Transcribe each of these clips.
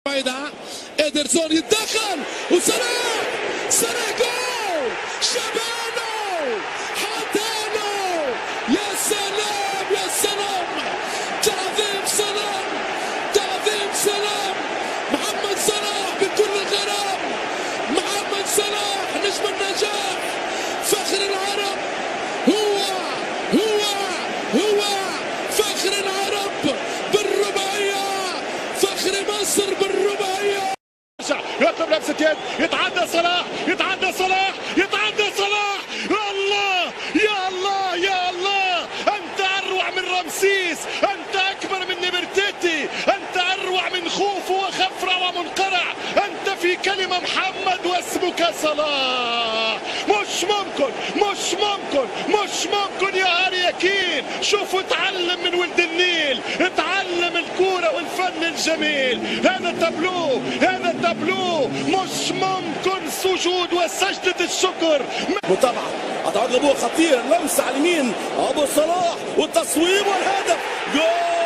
بعيدة إيدرسون يتدخل وصلاح جول شبانو حطانو يا سلام يا سلام تعظيم سلام محمد صلاح بكل الغرام محمد صلاح نجم النجاح فخر العرب هو فخر العرب بالرباعية فخر مصر بالرباعية يطلب لمسة يد يتعدى صلاح يا الله أنت أروع من رمسيس أنت أكبر من نبرتيتي أنت أروع من خوف وخفرة ومنقرع أنت في كلمة محمد واسمك صلاح مش ممكن يا هاري يكين شوفوا اتعلم من ولد النيل اتعلم الكورة والفن الجميل هذا تابلو مش ممكن سجود وسجدة الشكر متابعة هتعود لابوه خطير لمسة على اليمين ابو صلاح والتصويب والهدف جول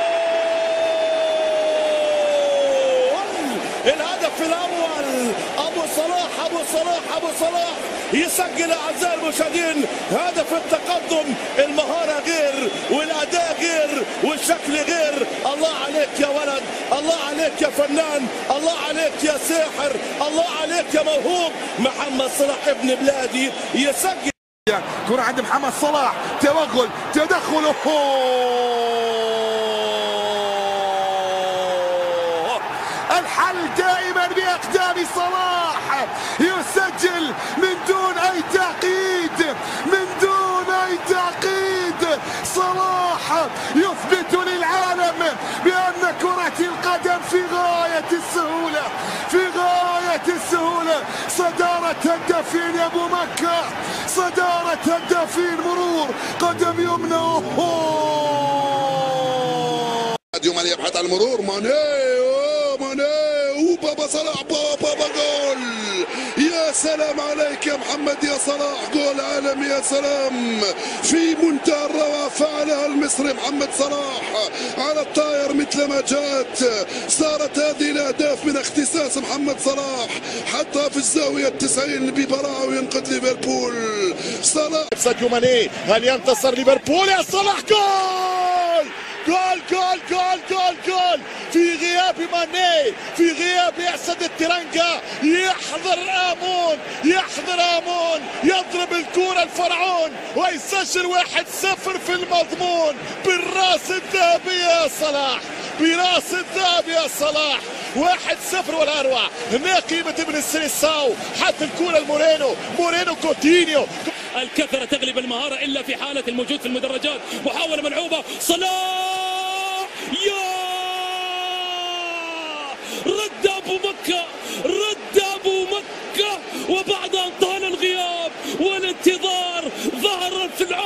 الهدف الاول ابو صلاح يسجل اعزائي المشاهدين هدف التقدم المهارة غير والاداء غير والشكل غير الله عليك يا ولد الله عليك يا فنان الله عليك يا ساحر الله عليك يا موهوب محمد صلاح ابن بلادي يسجل كرة عند محمد صلاح تدخل الحل دائما بأقدام صلاح يسجل من دون أي تعقيد صلاح يثبت للعالم بأن كرة القدم في غاية السهولة صدارة هدافين يا أبو مكة صدارة هدافين مرور قدم يمنى ساديو ماني يبحث عن المرور ماني وبابا صلاح بابا جول يا سلام عليك يا محمد يا صلاح جول عالمي يا سلام في منتهى الروعة فعلها المصري محمد صلاح على الطاير مثل ما جاءت صارت هذه الأهداف من اختصاص محمد صلاح حتى في الزاوية 90 ببراعة وينقذ ليفربول صلاح ساديو ماني هل ينتصر ليفربول يا صلاح جول في غياب ماني في غياب يحسد الترنجة يحضر آمون يضرب الكرة الفرعون ويسجل 1-0 في المضمون بالراس الذهبي يا صلاح 1-0 والأروع هنا قيمة ابن السينيساو حتى الكرة المورينو كوتينيو الكثرة تغلب المهارة إلا في حالة الموجود في المدرجات محاولة ملعوبة صلاح رد أبو مكة وبعد أن طال الغياب والانتظار ظهر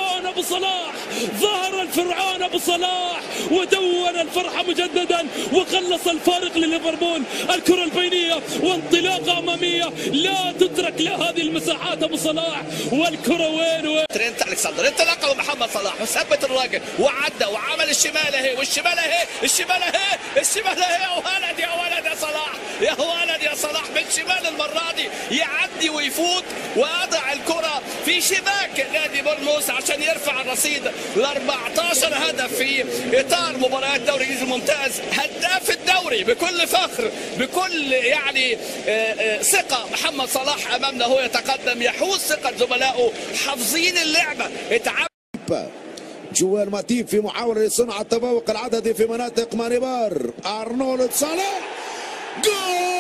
الفرعون أبو صلاح ودون الفرحة مجددا وخلص الفارق لليفربول الكرة البينية وانطلاقة أمامية لا تترك لهذه المساحات أبو صلاح والكرة وين ترينت الكسندر انطلق محمد صلاح وثبت الراجل وعدى وعمل الشمال اهي يا ولد يا صلاح بالشمال المرة دي يعدي ويفوت وأضع الكرة في شباك نادي بورنموث عشان يرفع الرصيد ل 14 هدف في إطار مباريات الدوري الإنجليزي الممتاز هداف الدوري بكل فخر بكل يعني ثقة محمد صلاح أمامنا هو يتقدم يحوز ثقة زملائه حافظين اللعبة جوال ماتيب في محاولة لصنع التفوق العددي في مناطق مانيبار أرنولد صلاح جول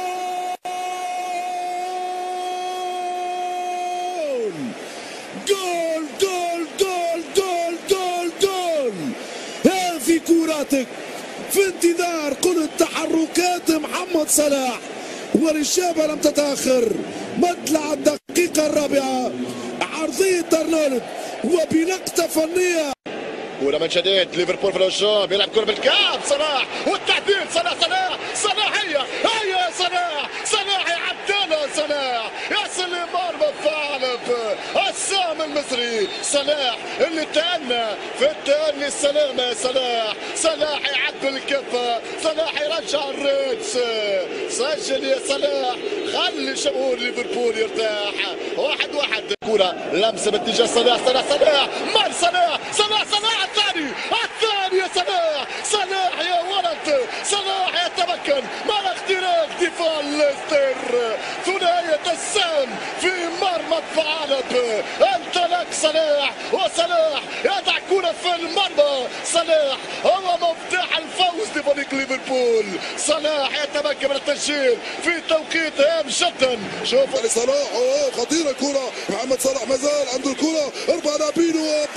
هذه كوراتك في انتظار قلت تحركات محمد صلاح والإجابة لم تتأخر مطلع الدقيقة الرابعة عرضية أرنولد وبنقطة فنية كرة من جديد ليفربول في الهجوم بيلعب كرة بالكعب صلاح والتعديل صلاح هيا صلاح يا عبدالله صلاح يا سليمان بالثعلب السام المصري صلاح اللي تأنى في التأني السلامة صلاح يعدل الكفة صلاح يرجع الريتس سجل يا صلاح، خلي جمهور ليفربول يرتاح. 1-1. كرة لمسة باتجاه صلاح، مال صلاح الثاني يا صلاح يا ولد، صلاح يتمكن من اختراق دفاع ليستر، ثنائية السام في مرمى الثعالب. انطلق صلاح، وصلاح يضع كرة في المرمى. صلاح هو مفتاح الفوز لفريق ليفربول. صلاح يتمكن من التسجيل في توقيت هام جدا. شوف صلاح، خطيرة الكرة، محمد صلاح ما زال عنده الكرة، 4 لاعبين،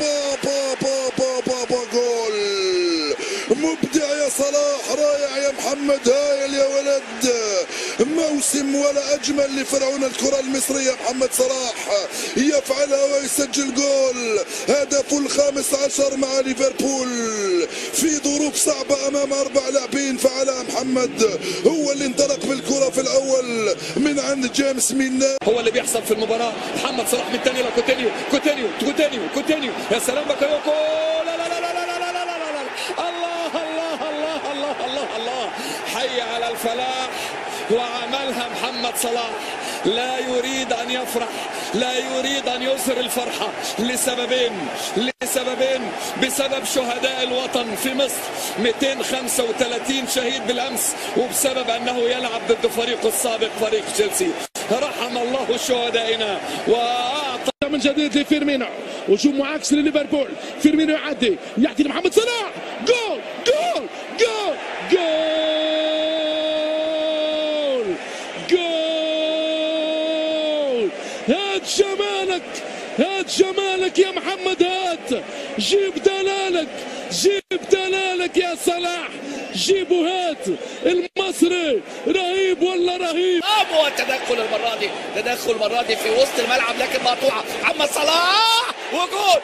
جول مبدع يا صلاح، رائع يا محمد، هايل يا ولد، موسم ولا اجمل لفرعون الكرة المصرية. محمد صلاح يفعلها ويسجل جول، هدفه ال15 مع ليفربول في ظروف صعبة امام 4 لاعبين. فعلها محمد، هو اللي انطلق بالكرة في الاول من عند جيمس مينا. هو اللي بيحصل في المباراة. محمد صلاح من الثاني لكوتينيو، يا سلام بكايوكو، الله حي على الفلاح. وعملها محمد صلاح، لا يريد أن يفرح، لا يريد أن يظهر الفرحة لسببين، بسبب شهداء الوطن في مصر، 235 شهيد بالأمس، وبسبب أنه يلعب ضد فريقه السابق فريق تشيلسي. رحم الله شهدائنا. وأعطى من جديد لفيرمينو، هجوم معاكس لليفربول. فيرمينو يعدي لمحمد صلاح، جول جول جول جول جول. هات جمالك يا محمد، هات، جيب دلالك يا صلاح، جيب وهات. المصري رهيب والله رهيب. هو التدخل المرة دي في وسط الملعب، لكن مقطوعة. محمد صلاح وجول،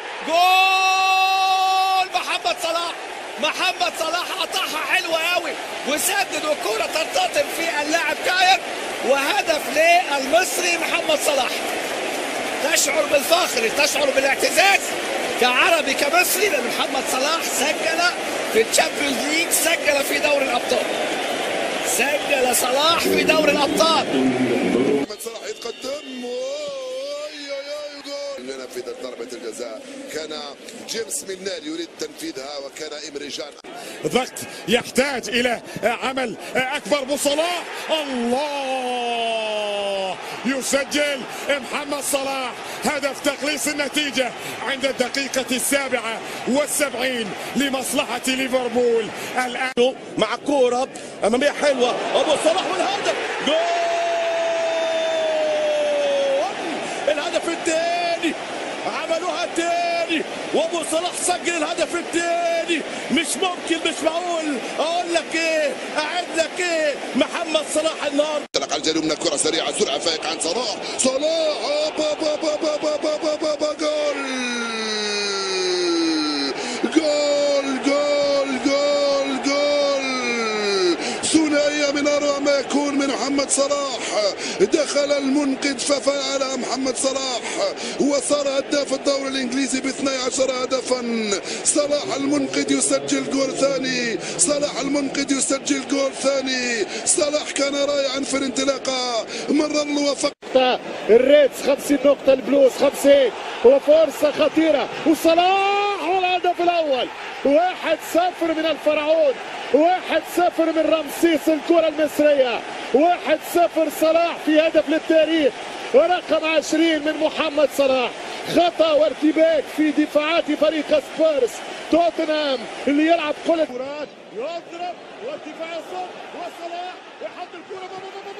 محمد صلاح قطعها حلوة قوي وسدد، والكرة ترتطم في اللاعب كاير، وهدف للمصري محمد صلاح. تشعر بالفخر، تشعر بالاعتزاز كعربي كمصري، لأن محمد صلاح سجل في الشامبيونز ليج، سجل في دوري الأبطال، سجل صلاح في دوري الأبطال. محمد صلاح يتقدم، ينفذ ضربة الجزاء. كان جيمس مينال يريد تنفيذها، وكان إمري جان. ضغط يحتاج إلى عمل أكبر بصلاح. الله، يسجل محمد صلاح هدف تقليص النتيجة عند الدقيقة 77 لمصلحة ليفربول. الآن مع كورة أمامية حلوة، أبو صلاح والهدف، جول، الهدف الثاني، عملوها الثاني، وابو صلاح سجل الهدف الثاني. مش ممكن، مش معقول. اقول لك ايه، اعد لك ايه، محمد صلاح النهارده انطلق على الجانب من الكرة سريعة، سرعة فائقة عن صلاح، جول ثنائية من أروع ما يكون من محمد صلاح. دخل المنقذ ففعل محمد صلاح، وصار هداف الدوري الإنجليزي ب12 هدفا. صلاح المنقذ يسجل جول ثاني، صلاح كان رائعا في الانطلاقة، مرر له وفق الريدز 50 نقطة، البلوز 50، وفرصة خطيرة، وصلاح والهدف الأول. 1-0 من الفرعون، 1-0 من رمسيس الكرة المصرية، 1-0 صلاح في هدف للتاريخ، ورقم 20 من محمد صلاح. خطأ وارتباك في دفاعات فريق سبيرز توتنهام اللي يلعب كل الكرات، يضرب والدفاع يصد، وصلاح يحط الكرة،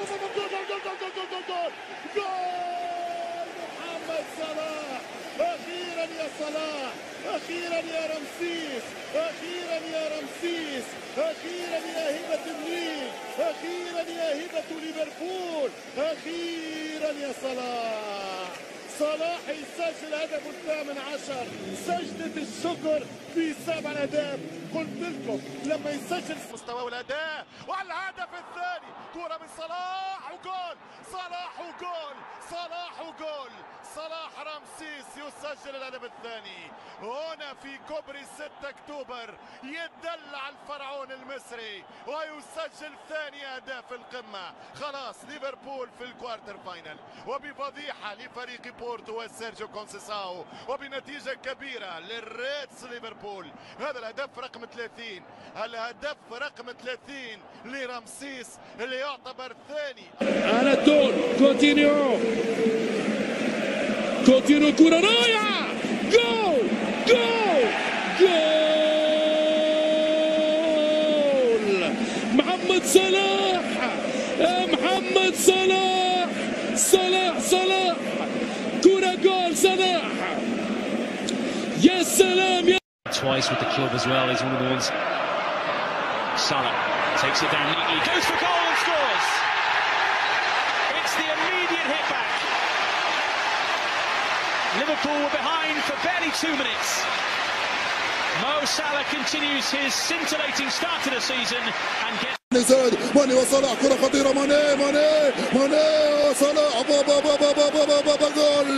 جول محمد صلاح. أخيرا يا صلاح، أخيرا يا رمسيس، أخيرا يا رمسيس، أخيرا يا هبة النيل، أخيرا يا هبة ليفربول، أخيرا يا صلاح. صلاح يسجل هدفه ال18، سجدة الشكر في 7 أهداف. قلت لكم لما يسجل مستواه والأداء، والهدف الثاني كرة من صلاح وجول، صلاح رمسيس يسجل الهدف الثاني هنا في كوبري 6 أكتوبر، يدلع الفرعون المصري ويسجل ثاني أهداف القمة. خلاص ليفربول في الكوارتر فاينل وبفضيحة لفريق بورتو وسيرجيو كونسيساو وبنتيجة كبيرة للريدز ليفربول. هذا الهدف رقم 30، الهدف رقم 30 لرمسيس اللي يعتبر ثاني. أناتول كوتينيو كرة رائعة، جول جول جول محمد صلاح، محمد صلاح، صلاح كرة جول صلاح، يا سلام. Twice with the club as well. He's one of the ones. Salah takes it down neatly, goes for goal and scores. It's the immediate hit back. Liverpool were behind for barely 2 minutes. Mo Salah continues his scintillating start to the season and gets. ماني وصلاح، كرة خطيرة، ماني وصلاح، بابا جول.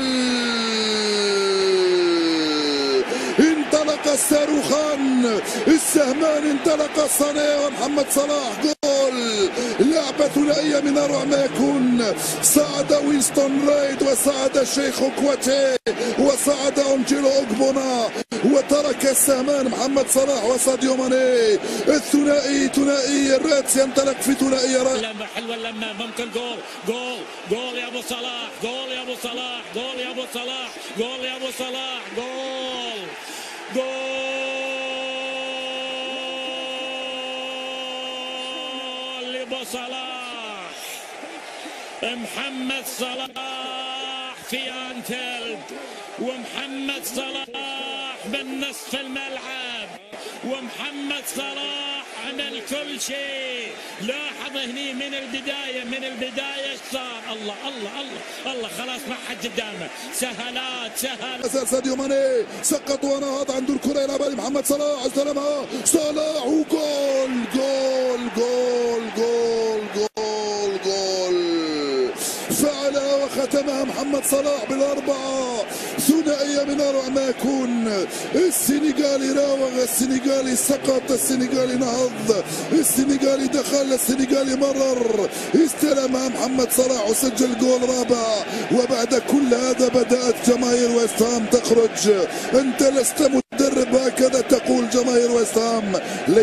انطلق الصاروخان السهمان، انطلق الصانع ومحمد صلاح، جول. لعبة ثنائية من أروع ما يكون. صعد وينستون رايد وصعد الشيخ كواتي وصعد أونجيلو أوغبونا وترك السهمان محمد صلاح وساديو ماني. الثنائي ثنائي الريدز ينطلق في ثنائية لمة حلوة، اللمة ممكن جول يا أبو صلاح، جول يا أبو صلاح، جول يا أبو صلاح، جول يا أبو صلاح، جول لأبو صلاح. محمد صلاح في أنفيلد، ومحمد صلاح بالنصف الملعب، ومحمد صلاح عمل كل شيء. لاحظ هني من البداية ايش صار. الله خلاص ما حد قدامه، سهلات. ساديو ماني سقط ونهض، عنده الكرة يلعبها لمحمد صلاح، استلمها صلاح وجول جول جول جول جول جول. فعلها وختمها محمد صلاح بالأربعة. ثنائية من أروع ما يكون. السنغالي راوغ، السنغالي سقط، السنغالي نهض، السنغالي دخل، السنغالي مرر، استلمها محمد صلاح وسجل جول رابع. وبعد كل هذا بدأت جماهير ويست هام تخرج. أنت لست مدرب، هكذا تقول جماهير ويست هام.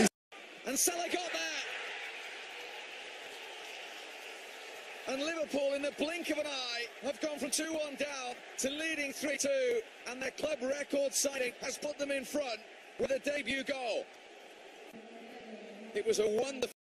And Liverpool, in the blink of an eye, have gone from 2-1 down to leading 3-2, and their club record signing has put them in front with a debut goal. It was a wonderful